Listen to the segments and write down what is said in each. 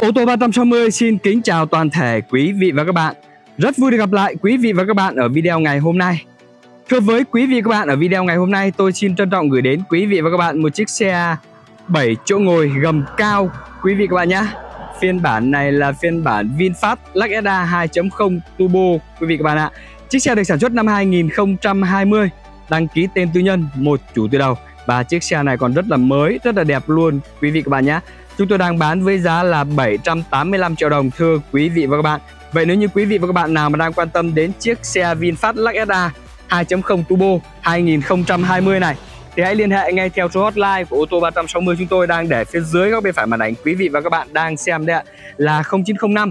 Ô tô 360 xin kính chào toàn thể quý vị và các bạn. Rất vui được gặp lại quý vị và các bạn ở video ngày hôm nay. Thưa với quý vị và các bạn, ở video ngày hôm nay tôi xin trân trọng gửi đến quý vị và các bạn một chiếc xe 7 chỗ ngồi gầm cao quý vị các bạn nhé. Phiên bản này là phiên bản VinFast Lux SA 2.0 Turbo quý vị các bạn ạ. Chiếc xe được sản xuất năm 2020, đăng ký tên tư nhân, một chủ từ đầu. Và chiếc xe này còn rất là mới, rất là đẹp luôn quý vị các bạn nhé. Chúng tôi đang bán với giá là 785 triệu đồng thưa quý vị và các bạn. Vậy nếu như quý vị và các bạn nào mà đang quan tâm đến chiếc xe VinFast Lux SA 2.0 Turbo 2020 này thì hãy liên hệ ngay theo số hotline của ô tô 360 chúng tôi đang để phía dưới góc bên phải màn ảnh quý vị và các bạn đang xem đây ạ, là 0905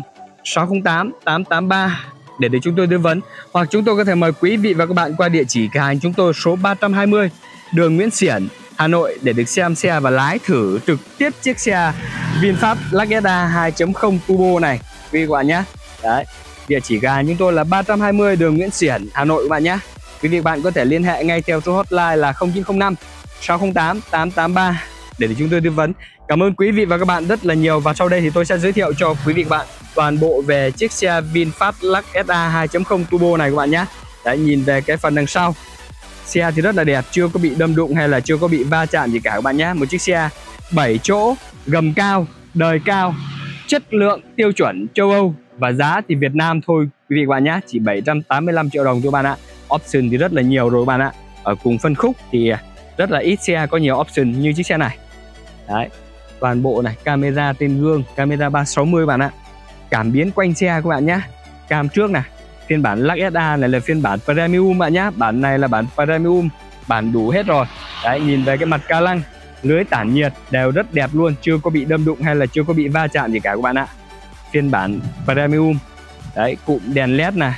608 883 để chúng tôi tư vấn, hoặc chúng tôi có thể mời quý vị và các bạn qua địa chỉ cửa hàng chúng tôi số 320 đường Nguyễn Xiển, Hà Nội để được xem xe và lái thử trực tiếp chiếc xe VinFast Lux SA 2.0 Turbo này quý vị các bạn nhé. Đấy, địa chỉ cửa hàng chúng tôi là 320 đường Nguyễn Xiển, Hà Nội các bạn nhé. Quý vị và bạn có thể liên hệ ngay theo số hotline là 0905 608 883 để chúng tôi tư vấn. Cảm ơn quý vị và các bạn rất là nhiều. Và sau đây thì tôi sẽ giới thiệu cho quý vị và các bạn toàn bộ về chiếc xe VinFast Lux SA 2.0 Turbo này các bạn nhé. Đấy, nhìn về cái phần đằng sau, xe thì rất là đẹp, chưa có bị đâm đụng hay là chưa có bị va chạm gì cả các bạn nhé. Một chiếc xe 7 chỗ gầm cao, đời cao, chất lượng tiêu chuẩn châu Âu và giá thì Việt Nam thôi quý vị và các bạn nhé, chỉ 785 triệu đồng thôi bạn ạ. Option thì rất là nhiều rồi bạn ạ. Ở cùng phân khúc thì rất là ít xe có nhiều option như chiếc xe này. Đấy, toàn bộ này, camera trên gương, camera 360 bạn ạ. Cảm biến quanh xe các bạn nhé. Cam trước này, phiên bản Lux SA này là phiên bản Premium bạn nhé. Bản này là bản Premium, bản đủ hết rồi. Đấy, nhìn về cái mặt ca lăng, lưới tản nhiệt đều rất đẹp luôn, chưa có bị đâm đụng hay là chưa có bị va chạm gì cả các bạn ạ. Phiên bản Premium. Đấy, cụm đèn LED này,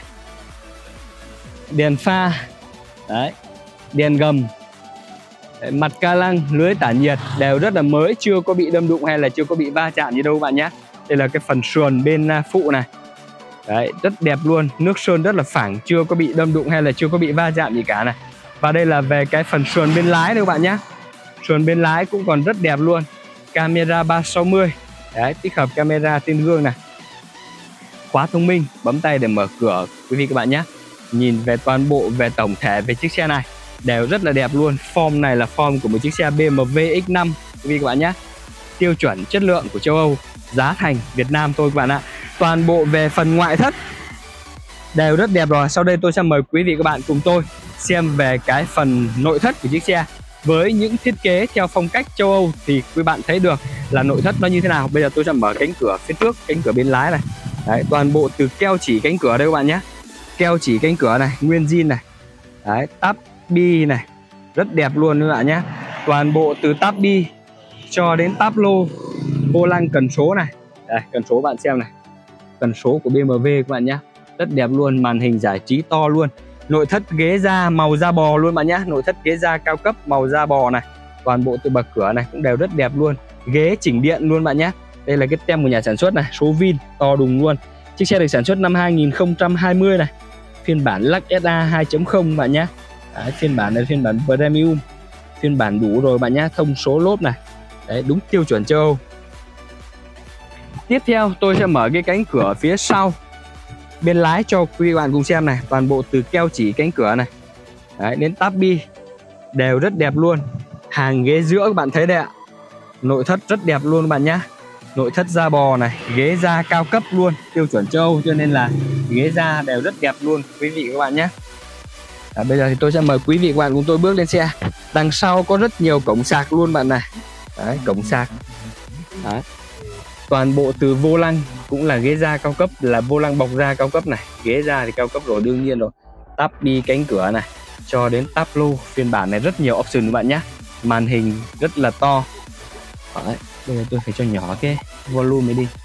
đèn pha, đấy, đèn gầm, đấy, mặt ca lăng, lưới tản nhiệt đều rất là mới, chưa có bị đâm đụng hay là chưa có bị va chạm gì đâu bạn nhé. Đây là cái phần sườn bên phụ này. Đấy, rất đẹp luôn, nước sơn rất là phẳng, chưa có bị đâm đụng hay là chưa có bị va chạm gì cả này. Và đây là về cái phần sườn bên lái đây các bạn nhé. Sườn bên lái cũng còn rất đẹp luôn. Camera 360. Đấy, tích hợp camera trên gương này. Khóa thông minh, bấm tay để mở cửa quý vị các bạn nhé. Nhìn về toàn bộ, về tổng thể về chiếc xe này đều rất là đẹp luôn. Form này là form của một chiếc xe BMW X5 quý vị các bạn nhé. Tiêu chuẩn chất lượng của châu Âu, giá thành Việt Nam thôi các bạn ạ. Toàn bộ về phần ngoại thất đều rất đẹp rồi. Sau đây tôi sẽ mời quý vị các bạn cùng tôi xem về cái phần nội thất của chiếc xe với những thiết kế theo phong cách châu Âu thì quý bạn thấy được là nội thất nó như thế nào. Bây giờ tôi sẽ mở cánh cửa phía trước, cánh cửa bên lái này. Đấy, toàn bộ từ keo chỉ cánh cửa đây các bạn nhé. Keo chỉ cánh cửa này, nguyên zin này. Đấy, táp bi này, rất đẹp luôn các bạn nhé. Toàn bộ từ táp bi cho đến táp lô, vô lăng cần số này. Đây, cần số bạn xem này. Cần số của BMW các bạn nhé. Rất đẹp luôn, màn hình giải trí to luôn. Nội thất ghế da màu da bò luôn bạn nhé. Nội thất ghế da cao cấp màu da bò này. Toàn bộ từ bậc cửa này cũng đều rất đẹp luôn. Ghế chỉnh điện luôn bạn nhé. Đây là cái tem của nhà sản xuất này, số Vin to đùng luôn. Chiếc xe được sản xuất năm 2020 này. Phiên bản Lux SA 2.0 bạn nhé. Đấy, phiên bản này phiên bản Premium. Phiên bản đủ rồi bạn nhé, thông số lốp này. Đấy, đúng tiêu chuẩn châu Âu. Tiếp theo tôi sẽ mở cái cánh cửa phía sau bên lái cho quý bạn cùng xem này. Toàn bộ từ keo chỉ cánh cửa này. Đấy, đến táp bi đều rất đẹp luôn. Hàng ghế giữa các bạn thấy đây ạ. Nội thất rất đẹp luôn các bạn nhé. Nội thất da bò này, ghế da cao cấp luôn, tiêu chuẩn châu Âu cho nên là ghế da đều rất đẹp luôn quý vị các bạn nhé. Bây giờ thì tôi sẽ mời quý vị các bạn cùng tôi bước lên xe. Đằng sau có rất nhiều cổng sạc luôn bạn này. Đấy, cổng sạc. Đấy. Toàn bộ từ vô lăng cũng là ghế da cao cấp, là vô lăng bọc da cao cấp này. Ghế da thì cao cấp rồi, đương nhiên rồi. Táp bi cánh cửa này cho đến táp lô. Phiên bản này rất nhiều option các bạn nhé. Màn hình rất là to. Đấy. Bây giờ tôi phải cho nhỏ cái volume này đi.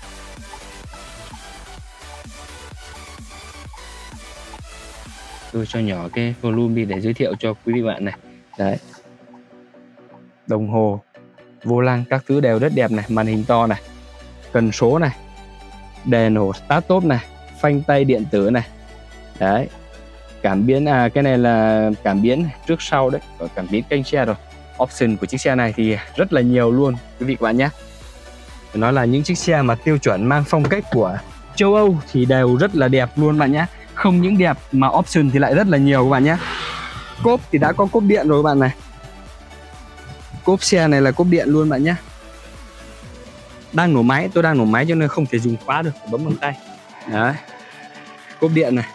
Tôi cho nhỏ cái volume đi để giới thiệu cho quý vị bạn này. Đấy. Đồng hồ, vô lăng các thứ đều rất đẹp này, màn hình to này. Cần số này. Đèn hồ start stop này, phanh tay điện tử này. Đấy. Cảm biến cái này là cảm biến trước sau đấy, có cảm biến kênh xe rồi. Option của chiếc xe này thì rất là nhiều luôn quý vị các bạn nhé. Nó là những chiếc xe mà tiêu chuẩn mang phong cách của châu Âu thì đều rất là đẹp luôn bạn nhé. Không những đẹp mà option thì lại rất là nhiều các bạn nhé. Cốp thì đã có cốp điện rồi các bạn này. Cốp xe này là cốp điện luôn bạn nhé. Đang nổ máy, tôi đang nổ máy cho nên không thể dùng khóa được, bấm bằng tay. Đấy, cốp điện này.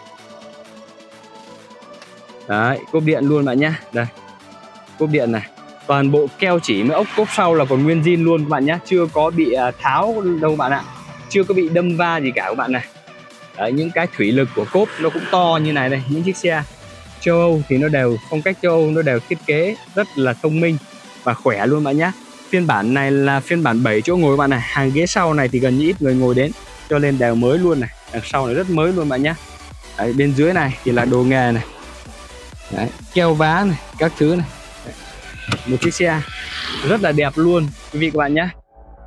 Đấy, cốp điện luôn bạn nhé. Đây, cốp điện này. Toàn bộ keo chỉ với ốc cốp sau là còn nguyên zin luôn các bạn nhé. Chưa có bị tháo đâu bạn ạ. Chưa có bị đâm va gì cả các bạn này. Đấy, những cái thủy lực của cốp nó cũng to như này đây. Những chiếc xe châu Âu thì nó đều phong cách châu Âu, nó đều thiết kế rất là thông minh và khỏe luôn bạn nhé. Phiên bản này là phiên bản 7 chỗ ngồi bạn này. Hàng ghế sau này thì gần như ít người ngồi đến, cho nên đều mới luôn này. Đằng sau này rất mới luôn bạn nhé. Đấy, bên dưới này thì là đồ nghề này. Đấy, keo vá này, các thứ này. Đấy, một chiếc xe rất là đẹp luôn quý vị các bạn nhé.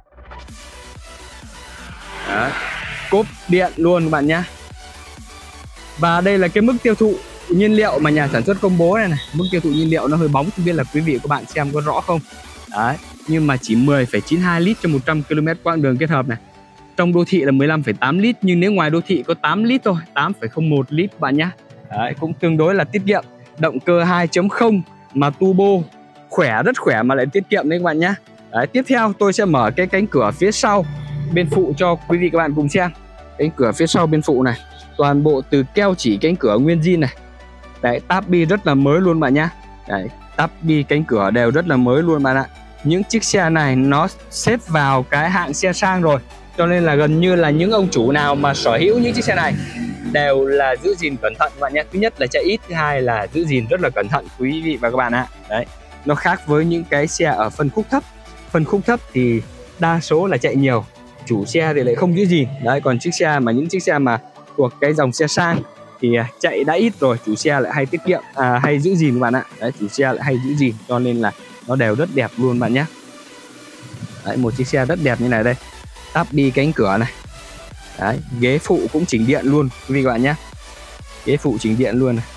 Đấy, cốp điện luôn các bạn nhé. Và đây là cái mức tiêu thụ nhiên liệu mà nhà sản xuất công bố này này. Mức tiêu thụ nhiên liệu nó hơi bóng, không biết là quý vị và các bạn xem có rõ không. Đấy, nhưng mà chỉ 10,92 lít cho 100 km quãng đường kết hợp này. Trong đô thị là 15,8 lít, nhưng nếu ngoài đô thị có 8 lít thôi, 8,01 lít bạn nhé. Đấy, cũng tương đối là tiết kiệm. Động cơ 2.0 mà turbo, khỏe, rất khỏe mà lại tiết kiệm đấy các bạn nhé. Đấy, tiếp theo tôi sẽ mở cái cánh cửa phía sau bên phụ cho quý vị các bạn cùng xem. Cánh cửa phía sau bên phụ này, toàn bộ từ keo chỉ cánh cửa nguyên zin này. Đấy, táp bi rất là mới luôn bạn nhé. Đấy, táp bi cánh cửa đều rất là mới luôn bạn ạ. Những chiếc xe này nó xếp vào cái hạng xe sang rồi, cho nên là gần như là những ông chủ nào mà sở hữu những chiếc xe này đều là giữ gìn cẩn thận các bạn nhé. Thứ nhất là chạy ít, thứ hai là giữ gìn rất là cẩn thận quý vị và các bạn ạ. Đấy, nó khác với những cái xe ở phân khúc thấp. Phân khúc thấp thì đa số là chạy nhiều, chủ xe thì lại không giữ gìn. Đấy, còn những chiếc xe mà thuộc cái dòng xe sang thì chạy đã ít rồi, chủ xe lại hay tiết kiệm, hay giữ gìn các bạn ạ. Đấy, chủ xe lại hay giữ gìn, cho nên là nó đều rất đẹp luôn bạn nhé. Đấy, một chiếc xe rất đẹp như này đây. Táp bi cánh cửa này. Đấy, ghế phụ cũng chỉnh điện luôn quý vị các bạn nhé. Ghế phụ chỉnh điện luôn này.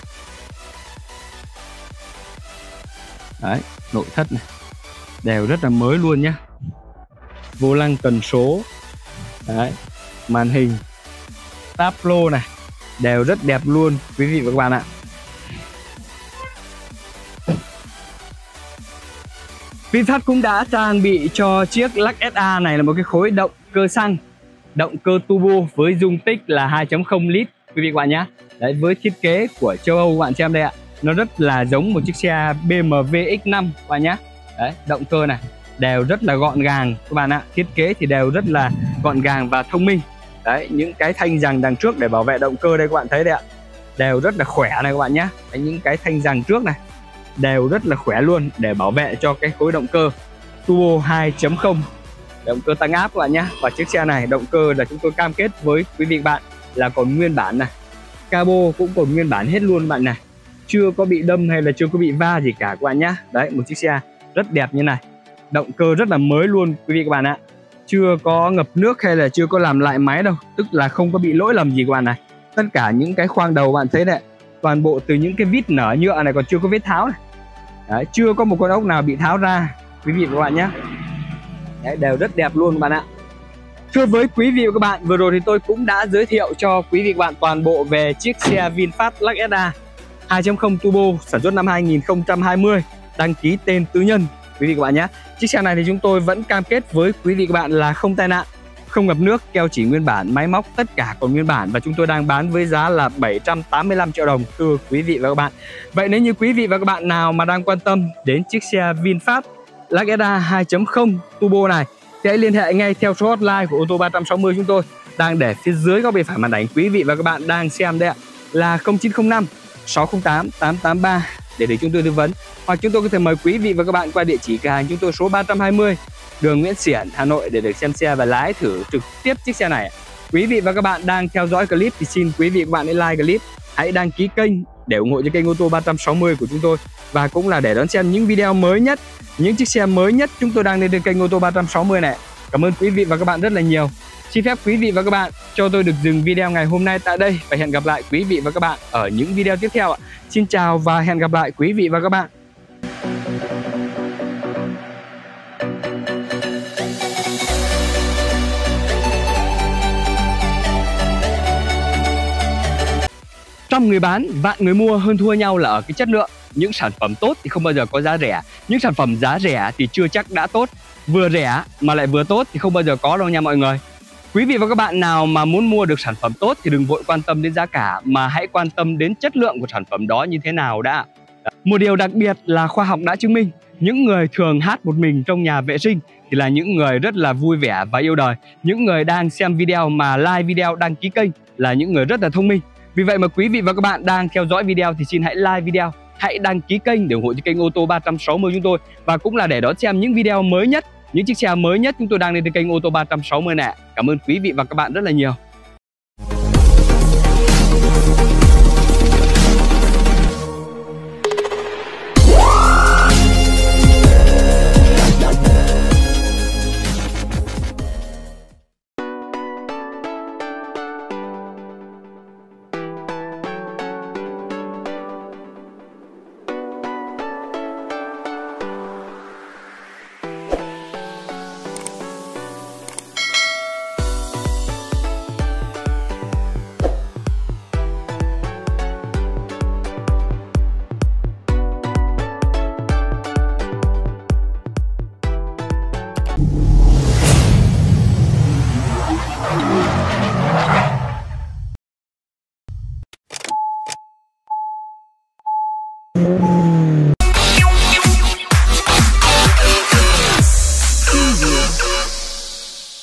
Đấy, nội thất này đều rất là mới luôn nhé. Vô lăng cần số. Đấy, màn hình táp lô này đều rất đẹp luôn quý vị và các bạn ạ. VinFast cũng đã trang bị cho chiếc Lux SA này là một cái khối động cơ xăng, động cơ turbo với dung tích là 2.0 lít quý vị các bạn nhé. Đấy, với thiết kế của châu Âu các bạn xem đây ạ, nó rất là giống một chiếc xe BMW X5 các bạn nhé. Đấy, động cơ này đều rất là gọn gàng các bạn ạ, thiết kế thì đều rất là gọn gàng và thông minh. Đấy, những cái thanh giằng đằng trước để bảo vệ động cơ đây các bạn thấy đây ạ, đều rất là khỏe này các bạn nhé. Đấy, những cái thanh giằng trước này đều rất là khỏe luôn để bảo vệ cho cái khối động cơ turbo 2.0, động cơ tăng áp các bạn nhé. Và chiếc xe này động cơ là chúng tôi cam kết với quý vị bạn là còn nguyên bản này, cabo cũng còn nguyên bản hết luôn bạn này, chưa có bị đâm hay là chưa có bị va gì cả các bạn nhé. Đấy, một chiếc xe rất đẹp như này, động cơ rất là mới luôn quý vị các bạn ạ, chưa có ngập nước hay là chưa có làm lại máy đâu, tức là không có bị lỗi lầm gì các bạn này. Tất cả những cái khoang đầu bạn thấy đấy, toàn bộ từ những cái vít nở nhựa này còn chưa có vết tháo này. Đấy, chưa có một con ốc nào bị tháo ra quý vị và các bạn nhé. Đấy, đều rất đẹp luôn các bạn ạ. Thưa với quý vị và các bạn, vừa rồi thì tôi cũng đã giới thiệu cho quý vị và các bạn toàn bộ về chiếc xe VinFast Lux SA 2.0 turbo sản xuất năm 2020, đăng ký tên tư nhân quý vị và các bạn nhé. Chiếc xe này thì chúng tôi vẫn cam kết với quý vị và các bạn là không tai nạn, không ngập nước, keo chỉ nguyên bản, máy móc tất cả còn nguyên bản, và chúng tôi đang bán với giá là 785 triệu đồng thưa quý vị và các bạn. Vậy nếu như quý vị và các bạn nào mà đang quan tâm đến chiếc xe VinFast Lux SA 2.0 turbo này thì hãy liên hệ ngay theo số hotline của ô tô 360 chúng tôi đang để phía dưới góc bên phải màn ảnh quý vị và các bạn đang xem đây ạ, là 0905 608 883 để được chúng tôi tư vấn, hoặc chúng tôi có thể mời quý vị và các bạn qua địa chỉ cửa hàng chúng tôi số 320 đường Nguyễn Xiển, Hà Nội để được xem xe và lái thử trực tiếp chiếc xe này. Quý vị và các bạn đang theo dõi clip thì xin quý vị và các bạn hãy like clip, hãy đăng ký kênh để ủng hộ cho kênh ô tô 360 của chúng tôi, và cũng là để đón xem những video mới nhất, những chiếc xe mới nhất chúng tôi đang lên trên kênh ô tô 360 này. Cảm ơn quý vị và các bạn rất là nhiều. Xin phép quý vị và các bạn cho tôi được dừng video ngày hôm nay tại đây và hẹn gặp lại quý vị và các bạn ở những video tiếp theo ạ. Xin chào và hẹn gặp lại quý vị và các bạn. 100 người bán, vạn người mua, hơn thua nhau là ở cái chất lượng. Những sản phẩm tốt thì không bao giờ có giá rẻ. Những sản phẩm giá rẻ thì chưa chắc đã tốt. Vừa rẻ mà lại vừa tốt thì không bao giờ có đâu nha mọi người. Quý vị và các bạn nào mà muốn mua được sản phẩm tốt thì đừng vội quan tâm đến giá cả, mà hãy quan tâm đến chất lượng của sản phẩm đó như thế nào đã. Một điều đặc biệt là khoa học đã chứng minh, những người thường hát một mình trong nhà vệ sinh thì là những người rất là vui vẻ và yêu đời. Những người đang xem video mà like video, đăng ký kênh là những người rất là thông minh. Vì vậy mà quý vị và các bạn đang theo dõi video thì xin hãy like video, hãy đăng ký kênh để ủng hộ cho kênh ô tô 360 chúng tôi, và cũng là để đón xem những video mới nhất, những chiếc xe mới nhất chúng tôi đang lên trên kênh ô tô 360 nè. Cảm ơn quý vị và các bạn rất là nhiều. You